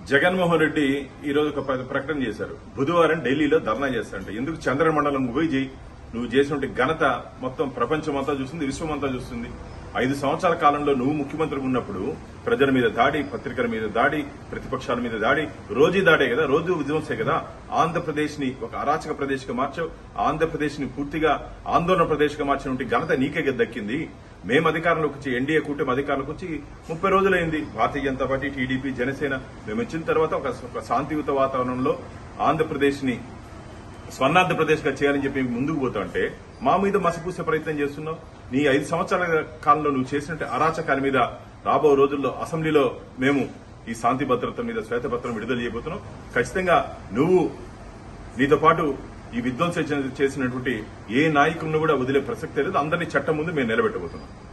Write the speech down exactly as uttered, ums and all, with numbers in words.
జగన్మోహన్ రెడ్డి ఈ రోజు ఒక ప్రకటన చేశారు. బుధవారం ఢిల్లీలో ధర్నా చేస్తారంట. ఎందుకు చంద్రమండలం పోయి చేయి, నువ్వు చేసినటువంటి ఘనత మొత్తం ప్రపంచం అంతా చూస్తుంది, విశ్వం అంతా చూస్తుంది. ఐదు సంవత్సరాల కాలంలో నువ్వు ముఖ్యమంత్రి ఉన్నప్పుడు ప్రజల మీద దాడి, పత్రికల మీద దాడి, ప్రతిపక్షాల మీద దాడి, రోజు దాడే కదా, రోజు విధ్వంసే కదా. ఆంధ్రప్రదేశ్ ని ఒక అరాచక ప్రదేశ్ గా మార్చావు. ఆంధ్రప్రదేశ్ ని పూర్తిగా ఆందోళన ప్రదేశ్ గా మార్చినటువంటి ఘనత నీకే దక్కింది. మేము అధికారంలోకి వచ్చి, ఎన్డీఏ కూటమి అధికారంలోకి వచ్చి ముప్పై రోజులైంది. భారతీయ జనతా పార్టీ, టీడీపీ, జనసేన మేము వచ్చిన తర్వాత ఒక శాంతియుత వాతావరణంలో ఆంధ్రప్రదేశ్ ని స్వర్ణాంధ్రప్రదేశ్ గా చేయాలని చెప్పి ముందుకు పోతా అంటే మా మీద మసిపూసే ప్రయత్నం చేస్తున్నావు. నీ ఐదు సంవత్సరాల కాలంలో నువ్వు చేసినట్టు అరాచకాల మీద రాబో రోజుల్లో అసెంబ్లీలో మేము ఈ శాంతి భద్రత మీద శ్వేతపత్రం విడుదల చేయబోతున్నాం. ఖచ్చితంగా నువ్వు నీతో పాటు ఈ విధ్వంసం చేసినటువంటి ఏ నాయకులను కూడా వదిలే ప్రసక్తే లేదు. అందరినీ చట్టం ముందు మేము నిలబెట్టబోతున్నాం.